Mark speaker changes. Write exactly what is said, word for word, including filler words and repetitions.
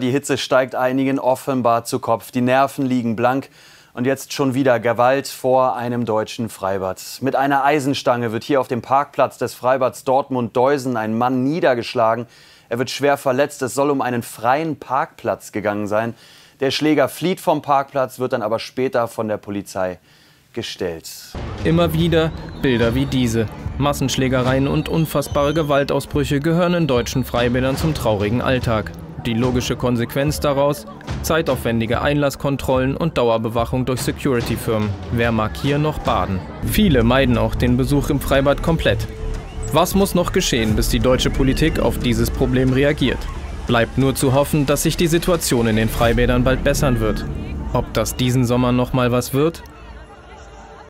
Speaker 1: Die Hitze steigt einigen offenbar zu Kopf. Die Nerven liegen blank. Und jetzt schon wieder Gewalt vor einem deutschen Freibad. Mit einer Eisenstange wird hier auf dem Parkplatz des Freibads Dortmund-Deusen ein Mann niedergeschlagen. Er wird schwer verletzt. Es soll um einen freien Parkplatz gegangen sein. Der Schläger flieht vom Parkplatz, wird dann aber später von der Polizei gestellt.
Speaker 2: Immer wieder Bilder wie diese. Massenschlägereien und unfassbare Gewaltausbrüche gehören in deutschen Freibädern zum traurigen Alltag. Die logische Konsequenz daraus: zeitaufwendige Einlasskontrollen und Dauerbewachung durch Security-Firmen. Wer mag hier noch baden? Viele meiden auch den Besuch im Freibad komplett. Was muss noch geschehen, bis die deutsche Politik auf dieses Problem reagiert? Bleibt nur zu hoffen, dass sich die Situation in den Freibädern bald bessern wird. Ob das diesen Sommer noch mal was wird?